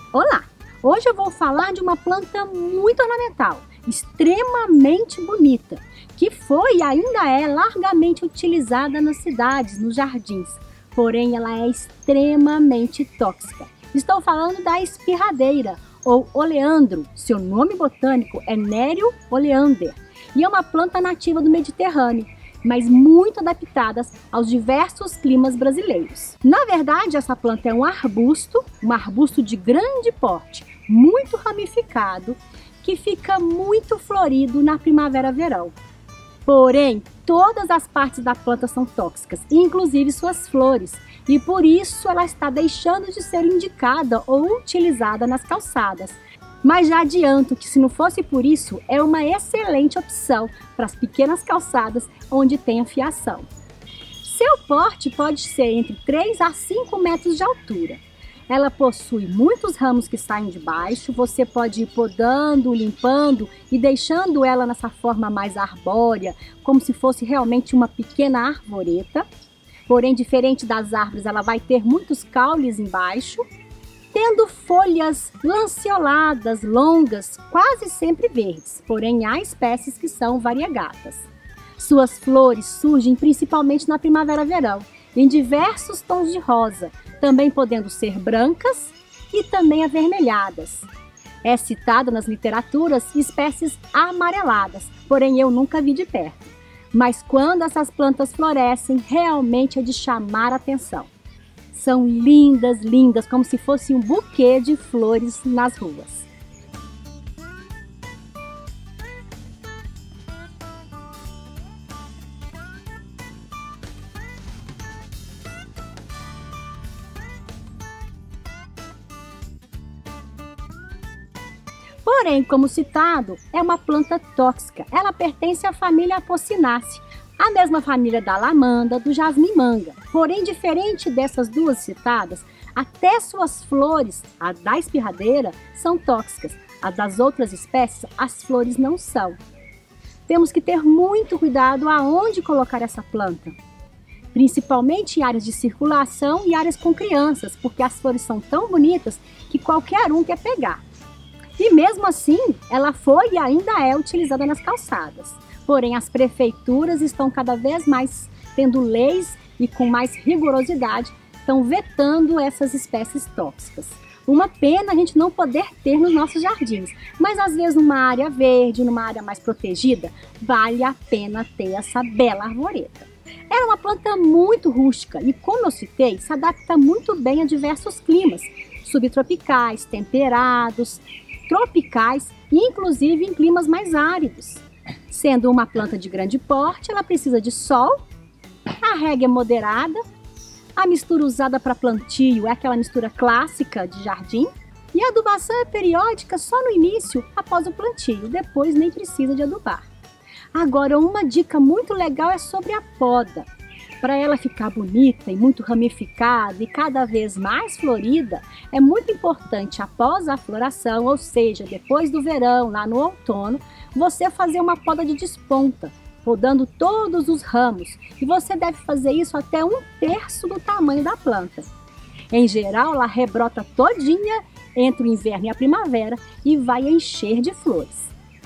Olá! Hoje eu vou falar de uma planta muito ornamental, extremamente bonita, que foi e ainda é largamente utilizada nas cidades, nos jardins, porém ela é extremamente tóxica. Estou falando da espirradeira, ou oleandro. Seu nome botânico é Nério oleander e é uma planta nativa do Mediterrâneo, mas muito adaptadas aos diversos climas brasileiros. Na verdade, essa planta é um arbusto de grande porte, muito ramificado, que fica muito florido na primavera-verão. Porém, todas as partes da planta são tóxicas, inclusive suas flores, e por isso ela está deixando de ser indicada ou utilizada nas calçadas. Mas já adianto que, se não fosse por isso, é uma excelente opção para as pequenas calçadas onde tem a fiação. Seu porte pode ser entre 3 a 5 metros de altura. Ela possui muitos ramos que saem de baixo, você pode ir podando, limpando e deixando ela nessa forma mais arbórea, como se fosse realmente uma pequena arvoreta. Porém, diferente das árvores, ela vai ter muitos caules embaixo, tendo folhas lanceoladas, longas, quase sempre verdes, porém há espécies que são variegatas. Suas flores surgem principalmente na primavera-verão, em diversos tons de rosa, também podendo ser brancas e também avermelhadas. É citado nas literaturas espécies amareladas, porém eu nunca vi de perto. Mas quando essas plantas florescem, realmente é de chamar a atenção. São lindas, lindas, como se fosse um buquê de flores nas ruas. Porém, como citado, é uma planta tóxica. Ela pertence à família Apocynaceae, a mesma família da lavanda, do jasmim-manga. Porém, diferente dessas duas citadas, até suas flores, a da espirradeira, são tóxicas. A das outras espécies, as flores não são. Temos que ter muito cuidado aonde colocar essa planta, principalmente em áreas de circulação e áreas com crianças, porque as flores são tão bonitas que qualquer um quer pegar. E mesmo assim, ela foi e ainda é utilizada nas calçadas. Porém, as prefeituras estão cada vez mais tendo leis e com mais rigorosidade estão vetando essas espécies tóxicas. Uma pena a gente não poder ter nos nossos jardins, mas às vezes numa área verde, numa área mais protegida, vale a pena ter essa bela arvoreta. Ela é uma planta muito rústica e, como eu citei, se adapta muito bem a diversos climas, subtropicais, temperados, tropicais e inclusive em climas mais áridos. Sendo uma planta de grande porte, ela precisa de sol, a rega é moderada, a mistura usada para plantio é aquela mistura clássica de jardim e a adubação é periódica só no início, após o plantio, depois nem precisa de adubar. Agora, uma dica muito legal é sobre a poda. Para ela ficar bonita e muito ramificada e cada vez mais florida, é muito importante após a floração, ou seja, depois do verão, lá no outono, você fazer uma poda de desponta, podando todos os ramos, e você deve fazer isso até 1/3 do tamanho da planta. Em geral, ela rebrota todinha entre o inverno e a primavera e vai encher de flores.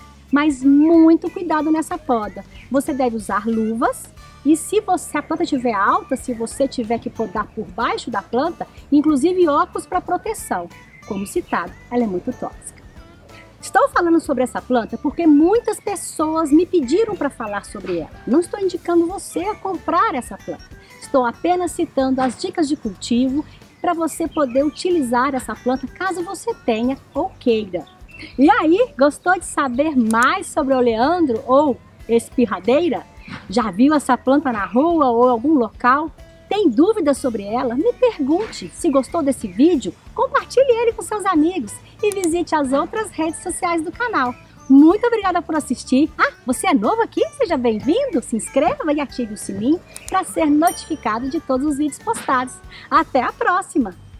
Mas muito cuidado nessa poda, você deve usar luvas. E se a planta estiver alta, se você tiver que podar por baixo da planta, inclusive óculos para proteção. Como citado, ela é muito tóxica. Estou falando sobre essa planta porque muitas pessoas me pediram para falar sobre ela. Não estou indicando você a comprar essa planta. Estou apenas citando as dicas de cultivo para você poder utilizar essa planta caso você tenha ou queira. E aí, gostou de saber mais sobre o oleandro ou espirradeira? Já viu essa planta na rua ou em algum local? Tem dúvidas sobre ela? Me pergunte. Se gostou desse vídeo, compartilhe ele com seus amigos e visite as outras redes sociais do canal. Muito obrigada por assistir. Você é novo aqui? Seja bem-vindo. Se inscreva e ative o sininho para ser notificado de todos os vídeos postados. Até a próxima!